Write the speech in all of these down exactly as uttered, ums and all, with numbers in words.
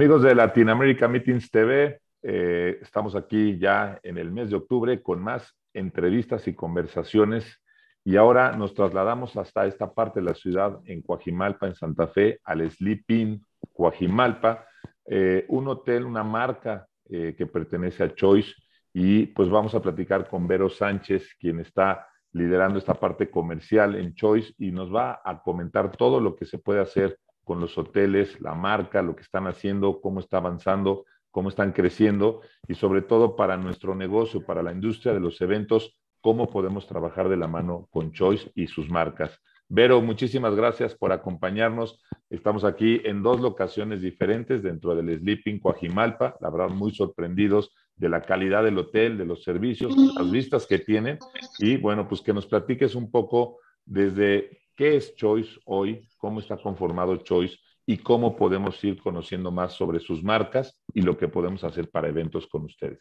Amigos de Latinoamérica Meetings T V, eh, estamos aquí ya en el mes de octubre con más entrevistas y conversaciones y ahora nos trasladamos hasta esta parte de la ciudad, en Coajimalpa, en Santa Fe, al Sleeping Coajimalpa, eh, un hotel, una marca eh, que pertenece a Choice, y pues vamos a platicar con Vero Sánchez, quien está liderando esta parte comercial en Choice y nos va a comentar todo lo que se puede hacer con los hoteles, la marca, lo que están haciendo, cómo está avanzando, cómo están creciendo y sobre todo para nuestro negocio, para la industria de los eventos, cómo podemos trabajar de la mano con Choice y sus marcas. Vero, muchísimas gracias por acompañarnos. Estamos aquí en dos locaciones diferentes dentro del Sleeping Coajimalpa, la verdad muy sorprendidos de la calidad del hotel, de los servicios, las vistas que tienen y bueno, pues que nos platiques un poco desde qué es Choice hoy, cómo está conformado Choice y cómo podemos ir conociendo más sobre sus marcas y lo que podemos hacer para eventos con ustedes.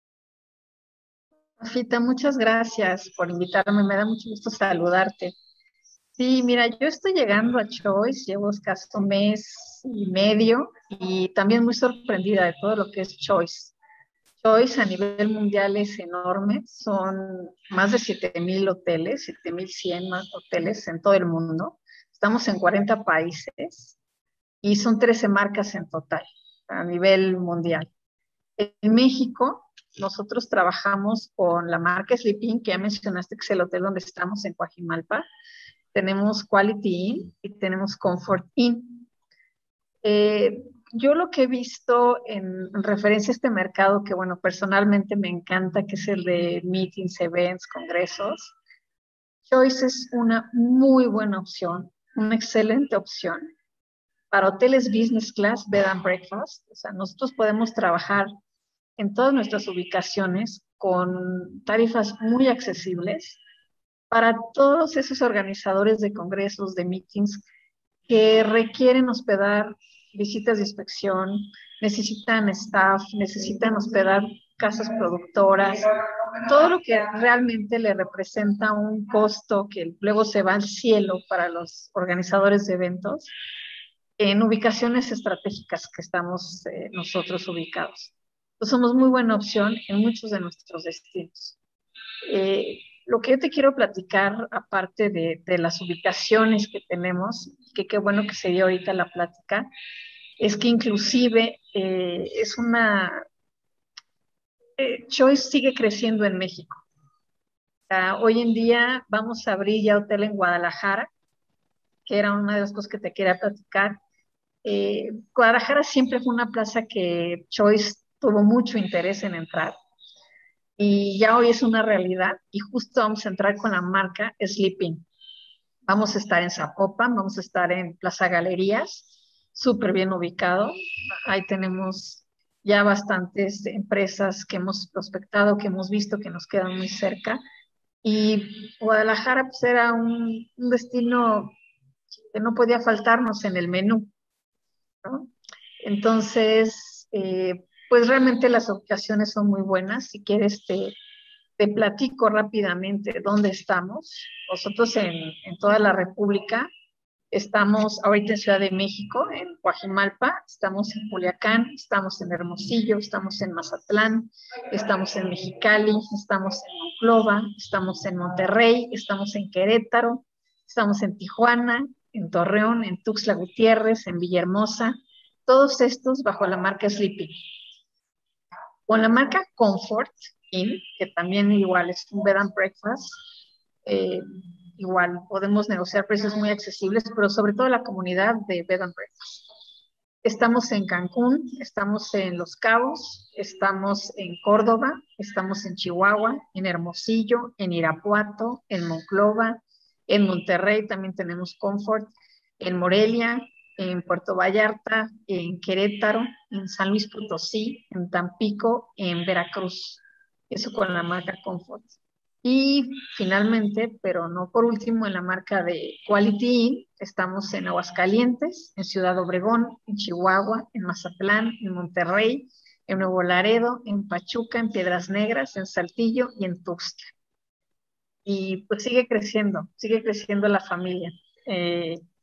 Rafita, muchas gracias por invitarme, me da mucho gusto saludarte. Sí, mira, yo estoy llegando a Choice, llevo escaso un mes y medio y también muy sorprendida de todo lo que es Choice. Choice a nivel mundial es enorme, son más de siete mil hoteles, siete mil cien más hoteles en todo el mundo. Estamos en cuarenta países y son trece marcas en total a nivel mundial. En México, nosotros trabajamos con la marca Sleeping, que ya mencionaste que es el hotel donde estamos en Coajimalpa. Tenemos Quality Inn y tenemos Comfort Inn. Eh, yo lo que he visto en, en referencia a este mercado, que bueno, personalmente me encanta, que es el de meetings, events, congresos, Choice es una muy buena opción, una excelente opción para hoteles business class, bed and breakfast. O sea, nosotros podemos trabajar en todas nuestras ubicaciones con tarifas muy accesibles para todos esos organizadores de congresos, de meetings que requieren hospedar visitas de inspección, necesitan staff, necesitan hospedar casas productoras, todo lo que realmente le representa un costo que luego se va al cielo para los organizadores de eventos en ubicaciones estratégicas que estamos eh, nosotros ubicados. Entonces, somos muy buena opción en muchos de nuestros destinos. Eh, lo que yo te quiero platicar, aparte de, de las ubicaciones que tenemos, que qué bueno que se dio ahorita la plática, es que inclusive eh, es una... Eh, Choice sigue creciendo en México. O sea, hoy en día vamos a abrir ya hotel en Guadalajara, que era una de las cosas que te quería platicar. Eh, Guadalajara siempre fue una plaza que Choice tuvo mucho interés en entrar y ya hoy es una realidad y justo vamos a entrar con la marca Sleeping. Vamos a estar en Zapopan, vamos a estar en Plaza Galerías, súper bien ubicado. Ahí tenemos ya bastantes empresas que hemos prospectado, que hemos visto que nos quedan muy cerca. Y Guadalajara pues era un, un destino que no podía faltarnos en el menú, ¿no? Entonces, eh, pues realmente las ubicaciones son muy buenas. Si quieres, te, te platico rápidamente dónde estamos. Nosotros en, en toda la República estamos ahorita en Ciudad de México, en Coajimalpa, estamos en Culiacán, estamos en Hermosillo, estamos en Mazatlán, estamos en Mexicali, estamos en Monclova, estamos en Monterrey, estamos en Querétaro, estamos en Tijuana, en Torreón, en Tuxtla Gutiérrez, en Villahermosa, todos estos bajo la marca Sleeping. Con la marca Comfort Inn, que también igual es un bed and breakfast, eh, igual podemos negociar precios muy accesibles, pero sobre todo la comunidad de bed and breakfast. Estamos en Cancún, estamos en Los Cabos, estamos en Córdoba, estamos en Chihuahua, en Hermosillo, en Irapuato, en Monclova, en Monterrey también tenemos Comfort, en Morelia, en Puerto Vallarta, en Querétaro, en San Luis Potosí, en Tampico, en Veracruz. Eso con la marca Comfort. Y finalmente, pero no por último, en la marca de Quality Inn, estamos en Aguascalientes, en Ciudad Obregón, en Chihuahua, en Mazatlán, en Monterrey, en Nuevo Laredo, en Pachuca, en Piedras Negras, en Saltillo y en Tuxtla. Y pues sigue creciendo, sigue creciendo la familia. Eh,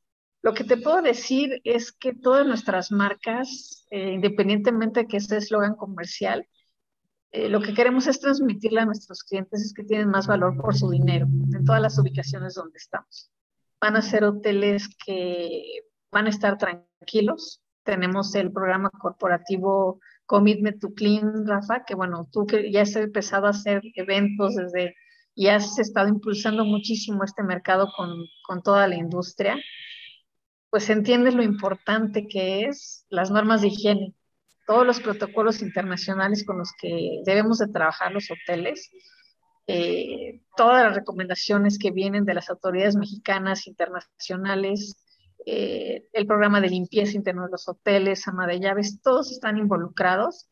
Lo que te puedo decir es que todas nuestras marcas, eh, independientemente de que este eslogan comercial, eh, lo que queremos es transmitirle a nuestros clientes es que tienen más valor por su dinero en todas las ubicaciones donde estamos. Van a ser hoteles que van a estar tranquilos. Tenemos el programa corporativo Commitment to Clean, Rafa, que bueno, tú que ya has empezado a hacer eventos desde y has estado impulsando muchísimo este mercado con, con toda la industria, pues entiendes lo importante que es las normas de higiene, todos los protocolos internacionales con los que debemos de trabajar los hoteles, eh, todas las recomendaciones que vienen de las autoridades mexicanas, internacionales, eh, el programa de limpieza interna de los hoteles, ama de llaves, todos están involucrados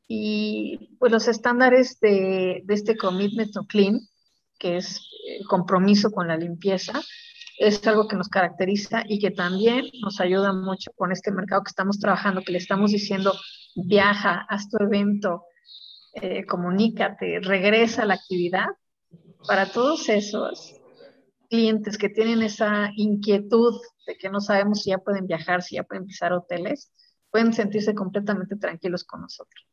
y pues los estándares de, de este Commitment to Clean, que es el compromiso con la limpieza, es algo que nos caracteriza y que también nos ayuda mucho con este mercado que estamos trabajando, que le estamos diciendo, viaja, haz tu evento, eh, comunícate, regresa a la actividad. Para todos esos clientes que tienen esa inquietud de que no sabemos si ya pueden viajar, si ya pueden pisar hoteles, pueden sentirse completamente tranquilos con nosotros.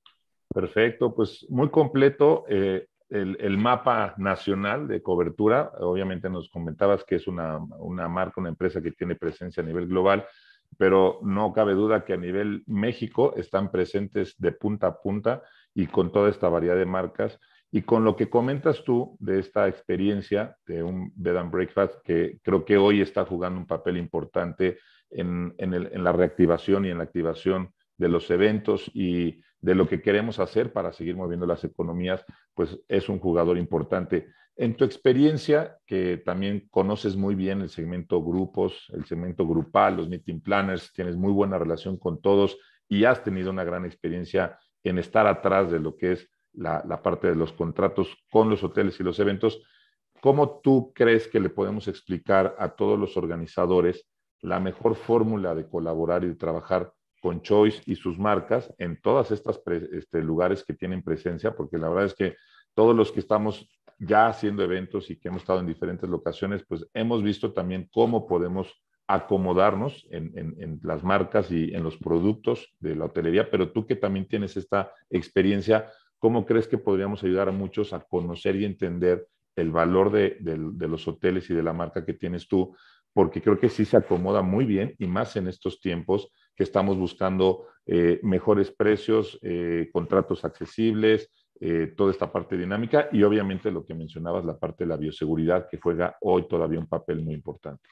Perfecto, pues muy completo eh, el, el mapa nacional de cobertura. Obviamente nos comentabas que es una, una marca, una empresa que tiene presencia a nivel global, pero no cabe duda que a nivel México están presentes de punta a punta y con toda esta variedad de marcas. Y con lo que comentas tú de esta experiencia de un Bed and Breakfast, que creo que hoy está jugando un papel importante en, en, el, en la reactivación y en la activación de los eventos y de lo que queremos hacer para seguir moviendo las economías, pues es un jugador importante. En tu experiencia, que también conoces muy bien el segmento grupos, el segmento grupal, los meeting planners, tienes muy buena relación con todos y has tenido una gran experiencia en estar atrás de lo que es la, la parte de los contratos con los hoteles y los eventos. ¿Cómo tú crees que le podemos explicar a todos los organizadores la mejor fórmula de colaborar y de trabajar con Choice y sus marcas en todas estas este, lugares que tienen presencia? Porque la verdad es que todos los que estamos ya haciendo eventos y que hemos estado en diferentes locaciones, pues hemos visto también cómo podemos acomodarnos en, en, en las marcas y en los productos de la hotelería, pero tú que también tienes esta experiencia, ¿cómo crees que podríamos ayudar a muchos a conocer y entender el valor de, de, de los hoteles y de la marca que tienes tú? Porque creo que sí se acomoda muy bien y más en estos tiempos que estamos buscando eh, mejores precios, eh, contratos accesibles, eh, toda esta parte dinámica y obviamente lo que mencionabas, la parte de la bioseguridad que juega hoy todavía un papel muy importante.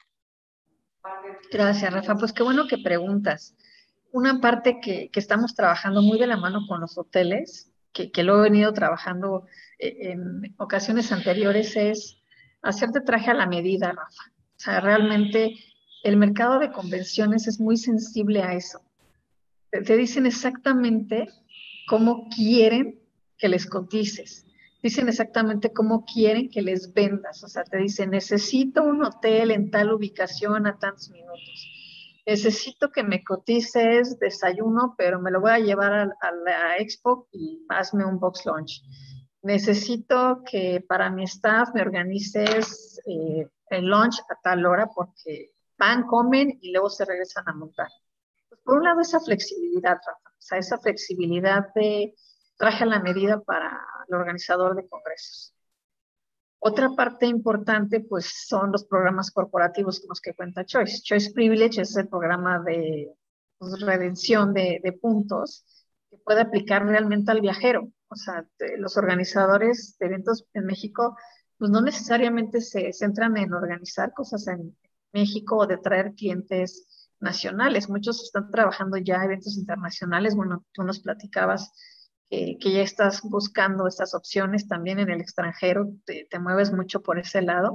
Gracias, Rafa. Pues qué bueno que preguntas. Una parte que, que estamos trabajando muy de la mano con los hoteles, que, que lo he venido trabajando eh, en ocasiones anteriores, es hacerte traje a la medida, Rafa. O sea, realmente el mercado de convenciones es muy sensible a eso. Te, te dicen exactamente cómo quieren que les cotices. Dicen exactamente cómo quieren que les vendas. O sea, te dicen, necesito un hotel en tal ubicación a tantos minutos. Necesito que me cotices desayuno, pero me lo voy a llevar a, a la expo y hazme un box lunch. Necesito que para mi staff me organices eh, el lunch a tal hora porque van, comen y luego se regresan a montar. Pues por un lado, esa flexibilidad, Rafa, o sea, esa flexibilidad de traje a la medida para el organizador de congresos. Otra parte importante, pues, son los programas corporativos con los que cuenta Choice. Choice Privilege es el programa de pues, redención de, de puntos que puede aplicar realmente al viajero. O sea, de, los organizadores de eventos en México, pues no necesariamente se centran en organizar cosas en México o de traer clientes nacionales. Muchos están trabajando ya eventos internacionales. Bueno, tú nos platicabas que, que ya estás buscando estas opciones también en el extranjero, te, te mueves mucho por ese lado.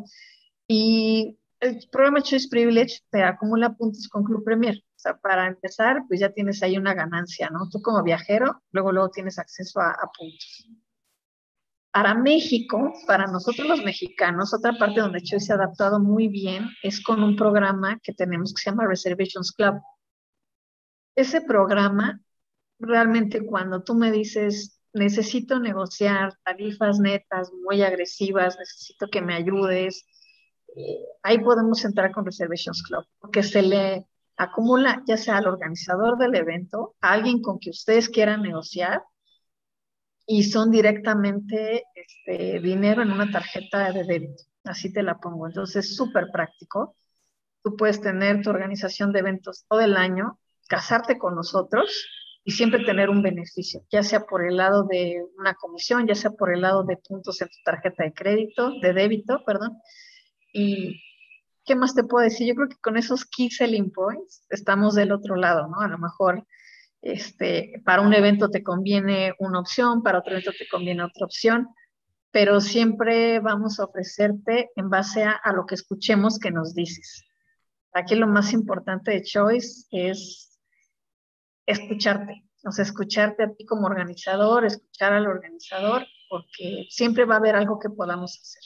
Y el programa Choice Privilege te acumula puntos con Club Premier. O sea, para empezar, pues ya tienes ahí una ganancia, ¿no? Tú como viajero, luego, luego tienes acceso a, a puntos. Para México, para nosotros los mexicanos, otra parte donde Choice se ha adaptado muy bien es con un programa que tenemos que se llama Reservations Club. Ese programa realmente cuando tú me dices, necesito negociar tarifas netas muy agresivas, necesito que me ayudes, ahí podemos entrar con Reservations Club, porque se le acumula ya sea al organizador del evento, a alguien con que ustedes quieran negociar, y son directamente este, dinero en una tarjeta de débito. Así te la pongo. Entonces, es súper práctico. Tú puedes tener tu organización de eventos todo el año, casarte con nosotros y siempre tener un beneficio, ya sea por el lado de una comisión, ya sea por el lado de puntos en tu tarjeta de crédito, de débito, perdón. Y ¿qué más te puedo decir? Yo creo que con esos key selling points estamos del otro lado, ¿no? A lo mejor este, para un evento te conviene una opción, para otro evento te conviene otra opción, pero siempre vamos a ofrecerte en base a, a lo que escuchemos que nos dices. Aquí lo más importante de Choice es escucharte, o sea, escucharte a ti como organizador, escuchar al organizador, porque siempre va a haber algo que podamos hacer.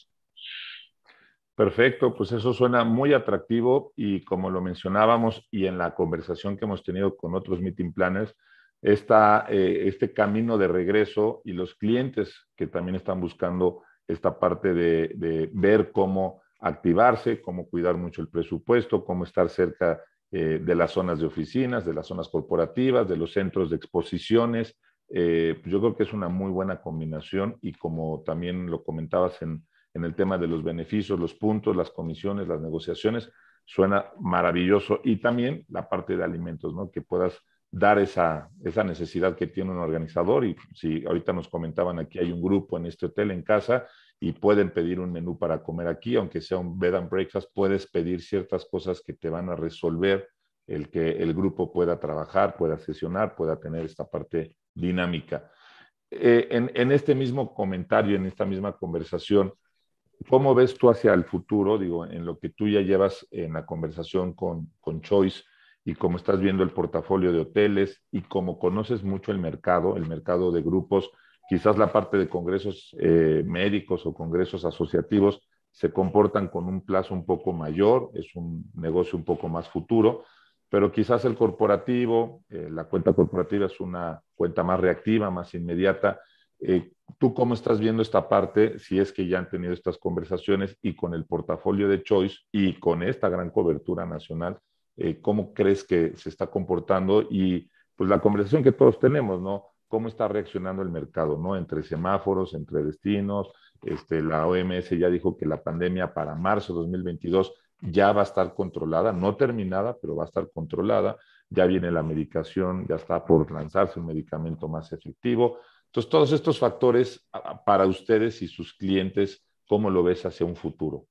Perfecto, pues eso suena muy atractivo y como lo mencionábamos y en la conversación que hemos tenido con otros meeting planners, esta, eh, este camino de regreso y los clientes que también están buscando esta parte de, de ver cómo activarse, cómo cuidar mucho el presupuesto, cómo estar cerca eh, de las zonas de oficinas, de las zonas corporativas, de los centros de exposiciones. Eh, pues yo creo que es una muy buena combinación y como también lo comentabas en en el tema de los beneficios, los puntos, las comisiones, las negociaciones, suena maravilloso. Y también la parte de alimentos, ¿no? Que puedas dar esa, esa necesidad que tiene un organizador. Y si ahorita nos comentaban aquí, hay un grupo en este hotel en casa y pueden pedir un menú para comer aquí, aunque sea un bed and breakfast, puedes pedir ciertas cosas que te van a resolver el que el grupo pueda trabajar, pueda sesionar, pueda tener esta parte dinámica. Eh, en, en este mismo comentario, en esta misma conversación, ¿cómo ves tú hacia el futuro, digo, en lo que tú ya llevas en la conversación con, con Choice y cómo estás viendo el portafolio de hoteles y cómo conoces mucho el mercado, el mercado de grupos, quizás la parte de congresos eh, médicos o congresos asociativos se comportan con un plazo un poco mayor, es un negocio un poco más futuro, pero quizás el corporativo, eh, la cuenta corporativa es una cuenta más reactiva, más inmediata. Eh, ¿Tú cómo estás viendo esta parte, si es que ya han tenido estas conversaciones y con el portafolio de Choice y con esta gran cobertura nacional, eh, cómo crees que se está comportando y pues la conversación que todos tenemos, ¿no? ¿Cómo está reaccionando el mercado, ¿no? Entre semáforos, entre destinos, este, la O M S ya dijo que la pandemia para marzo de dos mil veintidós ya va a estar controlada, no terminada, pero va a estar controlada, ya viene la medicación, ya está por lanzarse un medicamento más efectivo. Entonces, todos estos factores para ustedes y sus clientes, ¿cómo lo ves hacia un futuro?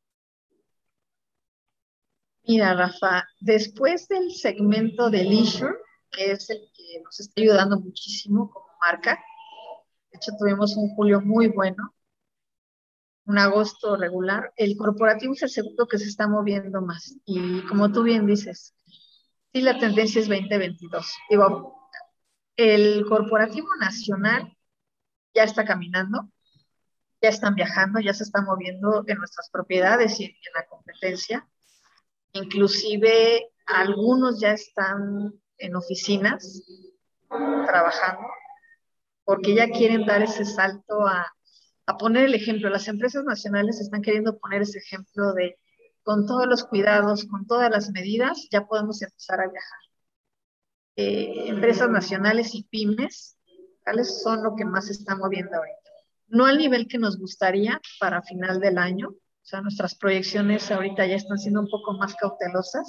Mira, Rafa, después del segmento de leisure, que es el que nos está ayudando muchísimo como marca, de hecho tuvimos un julio muy bueno, un agosto regular, el corporativo es el segundo que se está moviendo más. Y como tú bien dices, sí, la tendencia es veinte veintidós. Digo, el corporativo nacional ya está caminando, ya están viajando, ya se están moviendo en nuestras propiedades y en la competencia. Inclusive algunos ya están en oficinas trabajando porque ya quieren dar ese salto a, a poner el ejemplo. Las empresas nacionales están queriendo poner ese ejemplo de con todos los cuidados, con todas las medidas, ya podemos empezar a viajar. Eh, empresas nacionales y pymes, ¿tales? Son lo que más se está moviendo ahorita. No al nivel que nos gustaría para final del año, o sea, nuestras proyecciones ahorita ya están siendo un poco más cautelosas,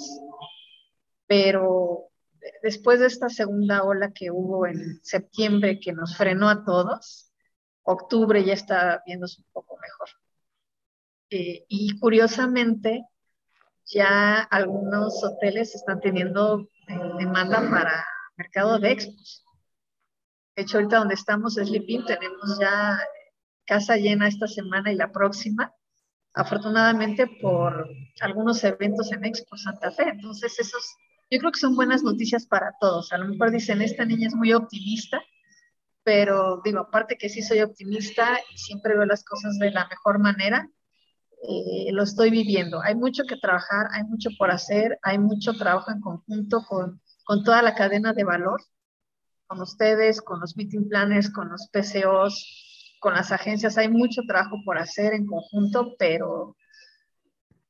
pero después de esta segunda ola que hubo en septiembre que nos frenó a todos, octubre ya está viéndose un poco mejor. Eh, y curiosamente, ya algunos hoteles están teniendo eh, demanda para mercado de expos. De hecho, ahorita donde estamos, Sleeping, tenemos ya casa llena esta semana y la próxima, afortunadamente por algunos eventos en Expo Santa Fe. Entonces, esos, yo creo que son buenas noticias para todos. A lo mejor dicen, esta niña es muy optimista, pero digo, aparte que sí soy optimista y siempre veo las cosas de la mejor manera, eh, lo estoy viviendo. Hay mucho que trabajar, hay mucho por hacer, hay mucho trabajo en conjunto con, con toda la cadena de valor, con ustedes, con los meeting planners, con los P C Os, con las agencias. Hay mucho trabajo por hacer en conjunto, pero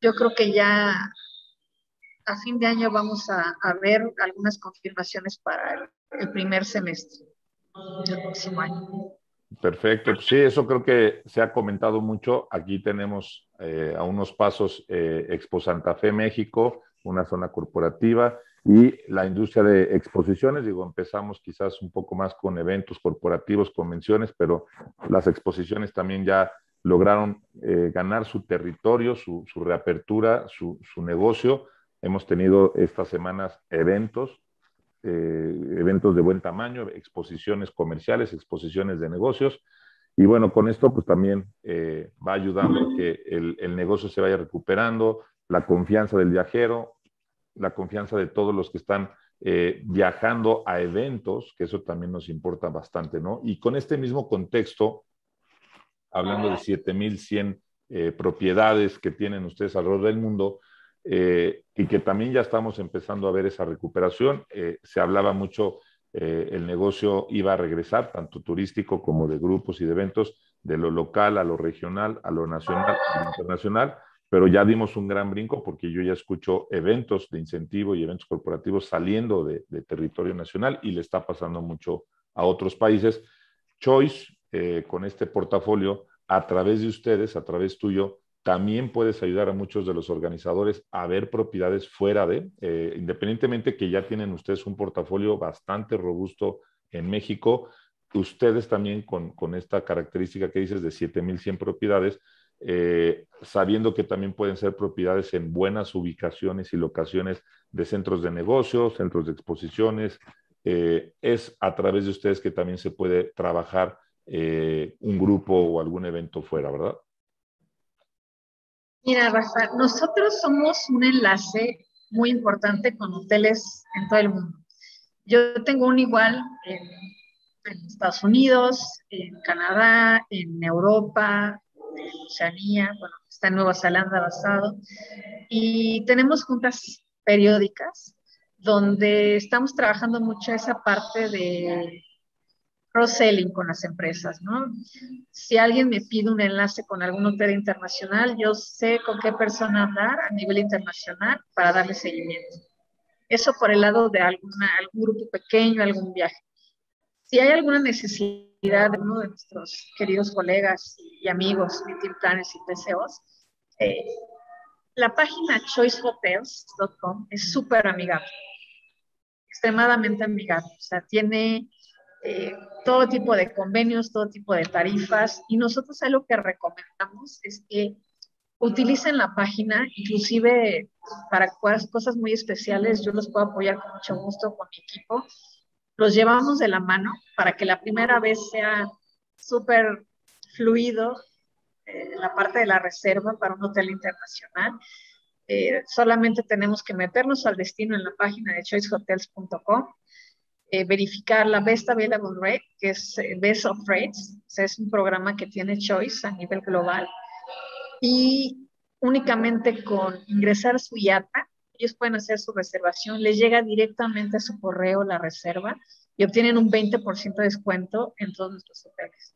yo creo que ya a fin de año vamos a, a ver algunas confirmaciones para el, el primer semestre del próximo año. Perfecto, pues sí, eso creo que se ha comentado mucho. Aquí tenemos eh, a unos pasos eh, Expo Santa Fe México, una zona corporativa y la industria de exposiciones. Digo, empezamos quizás un poco más con eventos corporativos, convenciones, pero las exposiciones también ya lograron eh, ganar su territorio, su, su reapertura, su, su negocio. Hemos tenido estas semanas eventos eh, eventos de buen tamaño, exposiciones comerciales, exposiciones de negocios. Y bueno, con esto pues también eh, va ayudando a que el, el negocio se vaya recuperando, la confianza del viajero, la confianza de todos los que están eh, viajando a eventos, que eso también nos importa bastante, ¿no? Y con este mismo contexto, hablando de siete mil cien eh, propiedades que tienen ustedes alrededor del mundo, eh, y que también ya estamos empezando a ver esa recuperación. Eh, se hablaba mucho, eh, el negocio iba a regresar, tanto turístico como de grupos y de eventos, de lo local a lo regional, a lo nacional, a lo internacional, pero ya dimos un gran brinco porque yo ya escucho eventos de incentivo y eventos corporativos saliendo de, de territorio nacional y le está pasando mucho a otros países. Choice, eh, con este portafolio, a través de ustedes, a través tuyo, también puedes ayudar a muchos de los organizadores a ver propiedades fuera de, eh, independientemente que ya tienen ustedes un portafolio bastante robusto en México, ustedes también con, con esta característica que dices de siete mil cien propiedades, eh, sabiendo que también pueden ser propiedades en buenas ubicaciones y locaciones de centros de negocios, centros de exposiciones, eh, es a través de ustedes que también se puede trabajar eh, un grupo o algún evento fuera, ¿verdad? Mira, Rafa, nosotros somos un enlace muy importante con hoteles en todo el mundo. Yo tengo un igual en, en Estados Unidos, en Canadá, en Europa, en Oceanía, bueno, está en Nueva Zelanda basado, y tenemos juntas periódicas donde estamos trabajando mucho esa parte de cross-selling con las empresas, ¿no? Si alguien me pide un enlace con algún hotel internacional, yo sé con qué persona hablar a nivel internacional para darle seguimiento. Eso por el lado de alguna, algún grupo pequeño, algún viaje. Si hay alguna necesidad de uno de nuestros queridos colegas y amigos, meeting planners y P C Os, eh, la página choice hotels punto com es súper amigable, extremadamente amigable. O sea, tiene eh, todo tipo de convenios, todo tipo de tarifas, y nosotros ahí lo que recomendamos es que utilicen la página, inclusive para cosas muy especiales, yo los puedo apoyar con mucho gusto con mi equipo. Los llevamos de la mano para que la primera vez sea súper fluido eh, la parte de la reserva para un hotel internacional. Eh, solamente tenemos que meternos al destino en la página de choice hotels punto com, eh, verificar la Best Available Rate, que es eh, Best of Rates, o sea, es un programa que tiene Choice a nivel global, y únicamente con ingresar su I A T A, ellos pueden hacer su reservación, les llega directamente a su correo la reserva y obtienen un veinte por ciento de descuento en todos nuestros hoteles.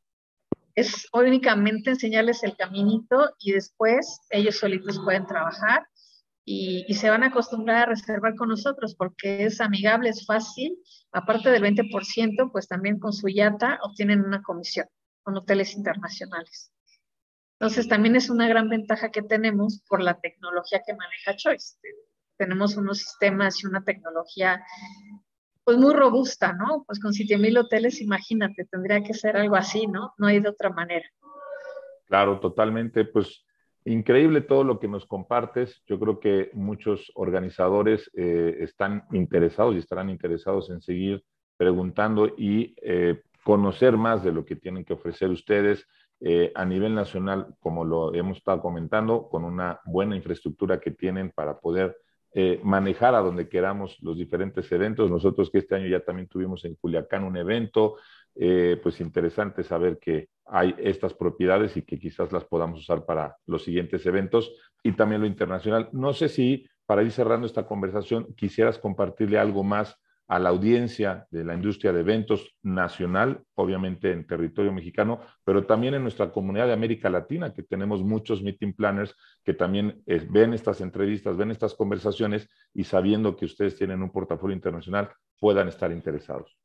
Es únicamente enseñarles el caminito y después ellos solitos pueden trabajar y, y se van a acostumbrar a reservar con nosotros porque es amigable, es fácil. Aparte del veinte por ciento, pues también con su I A T A obtienen una comisión con hoteles internacionales. Entonces también es una gran ventaja que tenemos por la tecnología que maneja Choice. Tenemos unos sistemas y una tecnología pues muy robusta, ¿no? Pues con siete mil hoteles, imagínate, tendría que ser algo así, ¿no? No hay de otra manera. Claro, totalmente. Pues increíble todo lo que nos compartes. Yo creo que muchos organizadores eh, están interesados y estarán interesados en seguir preguntando y eh, conocer más de lo que tienen que ofrecer ustedes eh, a nivel nacional, como lo hemos estado comentando, con una buena infraestructura que tienen para poder eh, manejar a donde queramos los diferentes eventos. Nosotros que este año ya también tuvimos en Culiacán un evento, eh, pues interesante saber que hay estas propiedades y que quizás las podamos usar para los siguientes eventos y también lo internacional. No sé si para ir cerrando esta conversación quisieras compartirle algo más a la audiencia de la industria de eventos nacional, obviamente en territorio mexicano, pero también en nuestra comunidad de América Latina, que tenemos muchos meeting planners que también eh, ven estas entrevistas, ven estas conversaciones y sabiendo que ustedes tienen un portafolio internacional, puedan estar interesados.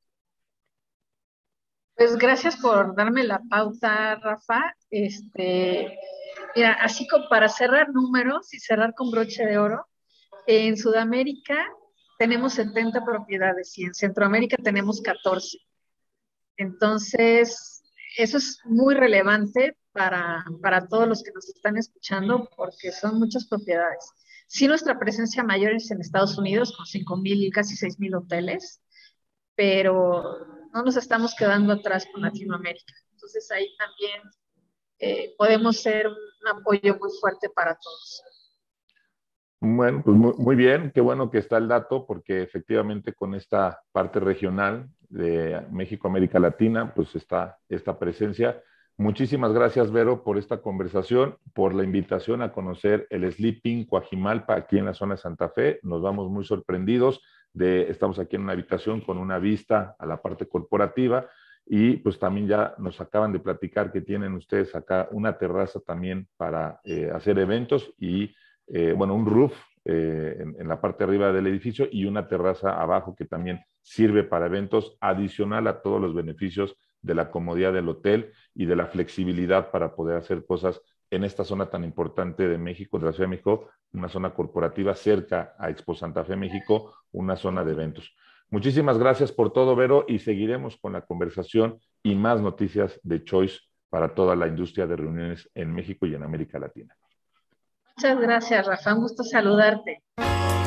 Pues gracias por darme la pauta, Rafa. Este, mira, así como para cerrar números y cerrar con broche de oro, en Sudamérica tenemos setenta propiedades y en Centroamérica tenemos catorce. Entonces, eso es muy relevante para, para todos los que nos están escuchando porque son muchas propiedades. Sí, nuestra presencia mayor es en Estados Unidos con cinco mil, casi seis mil hoteles, pero no nos estamos quedando atrás con Latinoamérica. Entonces ahí también eh, podemos ser un apoyo muy fuerte para todos. Bueno, pues muy, muy bien, qué bueno que está el dato, porque efectivamente con esta parte regional de México, América Latina, pues está esta presencia. Muchísimas gracias, Vero, por esta conversación, por la invitación a conocer el Sleeping Coajimalpa aquí en la zona de Santa Fe. Nos vamos muy sorprendidos de, estamos aquí en una habitación con una vista a la parte corporativa y pues también ya nos acaban de platicar que tienen ustedes acá una terraza también para eh, hacer eventos y Eh, bueno, un roof eh, en, en la parte arriba del edificio y una terraza abajo que también sirve para eventos, adicional a todos los beneficios de la comodidad del hotel y de la flexibilidad para poder hacer cosas en esta zona tan importante de México, de la Ciudad de México, una zona corporativa cerca a Expo Santa Fe México, una zona de eventos. Muchísimas gracias por todo, Vero, y seguiremos con la conversación y más noticias de Choice para toda la industria de reuniones en México y en América Latina. Muchas gracias, Rafa. Un gusto saludarte.